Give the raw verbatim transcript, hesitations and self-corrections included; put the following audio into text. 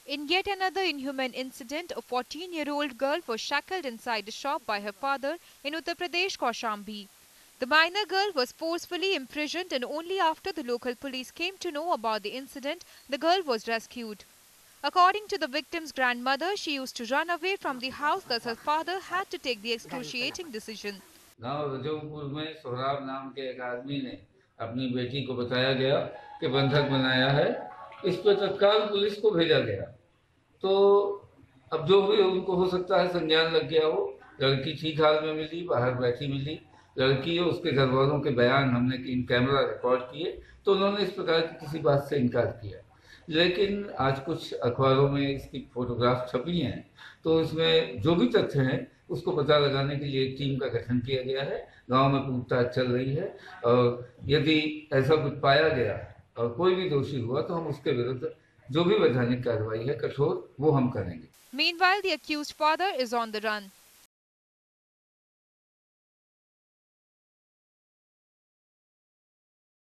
In yet another inhuman incident, a fourteen-year-old girl was shackled inside a shop by her father in Uttar Pradesh, Kaushambi. The minor girl was forcefully imprisoned, and only after the local police came to know about the incident, the girl was rescued. According to the victim's grandmother, she used to run away from the house, thus her father had to take the excruciating decision. गांव रजौपुर में सोहराब नाम के एक आदमी ने अपनी बेटी को बताया गया कि बंधक बनाया है। इस पर तत्काल पुलिस को भेजा गया। तो अब जो भी उनको हो सकता है संज्ञान लग गया हो। लड़की ठीक हाल में मिली, बाहर बैठी मिली। लड़की और उसके घर वालों के बयान हमने इन कैमरा रिकॉर्ड किए, तो उन्होंने इस प्रकार की किसी बात से इनकार किया। लेकिन आज कुछ अखबारों में इसकी फोटोग्राफ छपी हैं, तो इसमें जो भी तथ्य हैं उसको पता लगाने के लिए एक टीम का गठन किया गया है। गांव में पूछताछ चल रही है और यदि ऐसा कुछ पाया गया और कोई भी दोषी हुआ तो हम उसके विरुद्ध जो भी वैधानिक कार्रवाई है कठोर वो हम करेंगे। Meanwhile, the accused father is on the run.